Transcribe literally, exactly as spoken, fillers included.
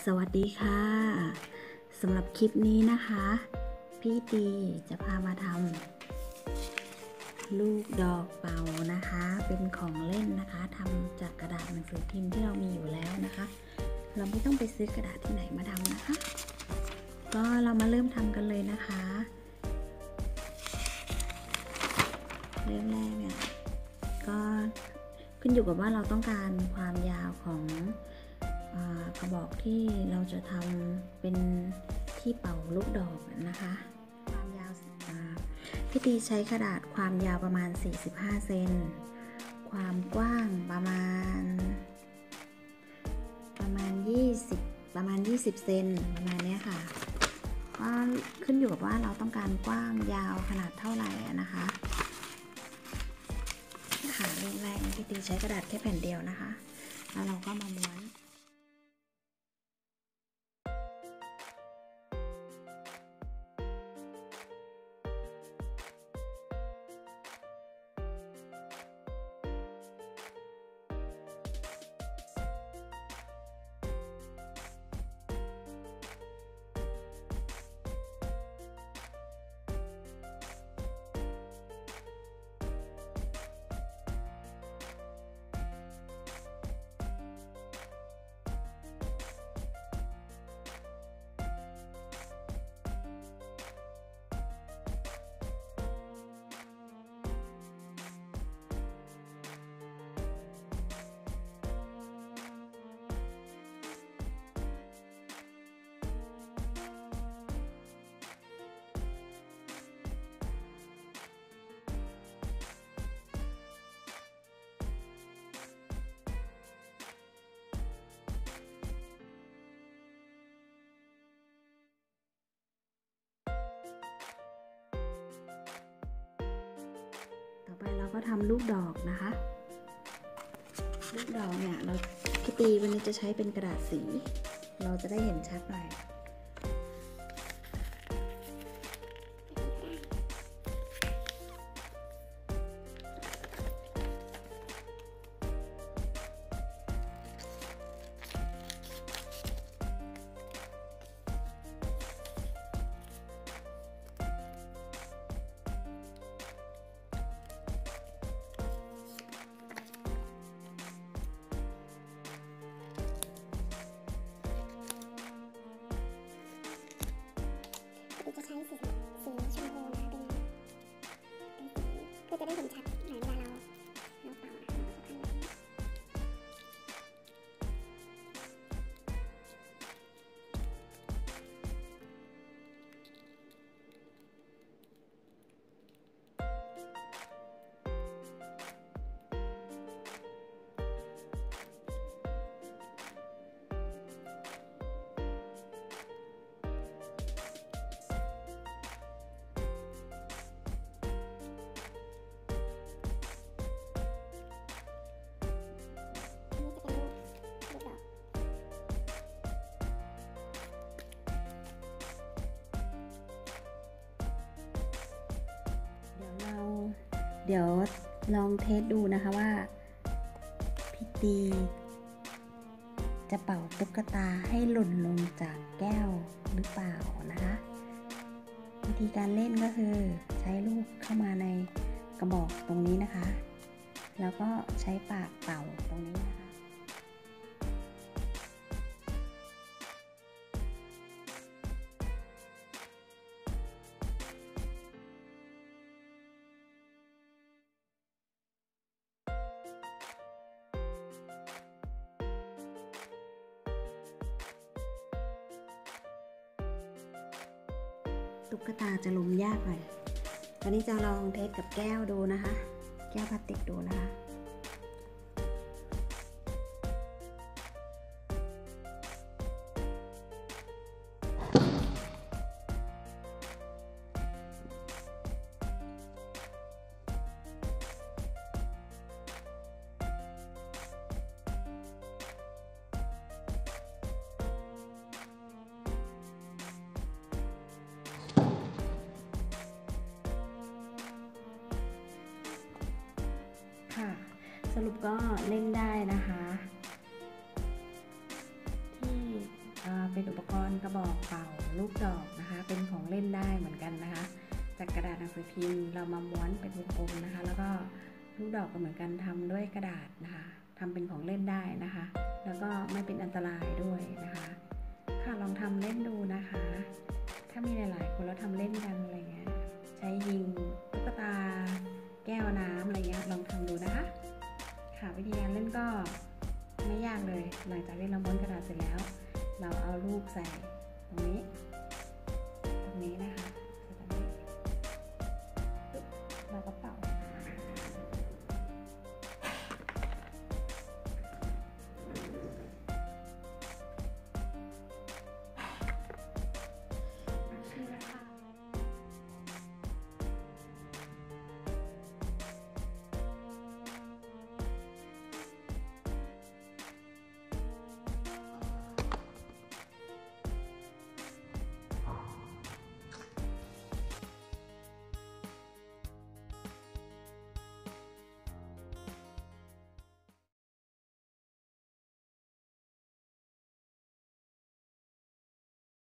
สวัสดีค่ะสำหรับคลิปนี้นะคะพี่ตีจะพามาทำลูกดอกเป่านะคะเป็นของเล่นนะคะทำจากกระดาษหนังสือพิมพ์ที่เรามีอยู่แล้วนะคะเราไม่ต้องไปซื้อกระดาษที่ไหนมาทำนะคะก็เรามาเริ่มทำกันเลยนะคะเริ่มแรกเนี่ยก็ขึ้นอยู่กับว่าเราต้องการความยาวของกระบอกที่เราจะทำเป็นที่เป่าลูกดอกนะคะความยาวพี่ตีใช้กระดาษความยาวประมาณสี่สิบห้าเซนความกว้างประมาณประมาณยี่สิบประมาณยี่สิบเซนประมาณนี้ค่ะก็ขึ้นอยู่กับว่าเราต้องการกว้างยาวขนาดเท่าไหร่นะคะค่ะเริ่มแรกพี่ตีใช้กระดาษแค่แผ่นเดียวนะคะแล้วเราก็มาม้วนต่อไปเราก็ทำลูกดอกนะคะลูกดอกเนี่ยเราพี่ตีวันนี้จะใช้เป็นกระดาษสีเราจะได้เห็นชัดหน่อยจะใช้สีสีชมพูนะคะเป็นเป็นสีเพื่อจะได้เห็นชัดหน่อยเวลาเราเราเป่านะคะเราจะทำแบบนี้เดี๋ยวลองเทสดูนะคะว่าพี่ตีจะเป่าตุ๊กตาให้หล่นลงจากแก้วหรือเปล่านะคะวิธีการเล่นก็คือใช้ลูกเข้ามาในกระบอกตรงนี้นะคะแล้วก็ใช้ปากเป่าตรงนี้นะคะตุ๊กตาจะล้มยากหน่อยตอนนี้จะลองเทสกับแก้วดูนะคะแก้วพลาสติกดูนะคะสรุปก็เล่นได้นะคะที่เป็นอุปกรณ์กระบอกเป่าลูกดอกนะคะเป็นของเล่นได้เหมือนกันนะคะจากกระดาษหนังสือพิมพ์เรามาม้วนเป็นวงกลมนะคะแล้วก็ลูกดอกก็เหมือนกันทำด้วยกระดาษนะคะทำเป็นของเล่นได้นะคะแล้วก็ไม่เป็นอันตรายด้วยนะคะค่ะลองทำเล่นดูนะคะถ้ามีหลายๆคนแล้วทำเล่นกันอะไรเงี้ยใช้ยิงตุ๊กตาแก้วน้ำอะไรเงี้ยลองทำดูนะคะค่ะวิธีการเล่นก็ไม่ยากเลยหลังจากที่เราม้วนกระดาษเสร็จแล้วเราเอาลูกใส่ตรงนี้ตรงนี้นะคะ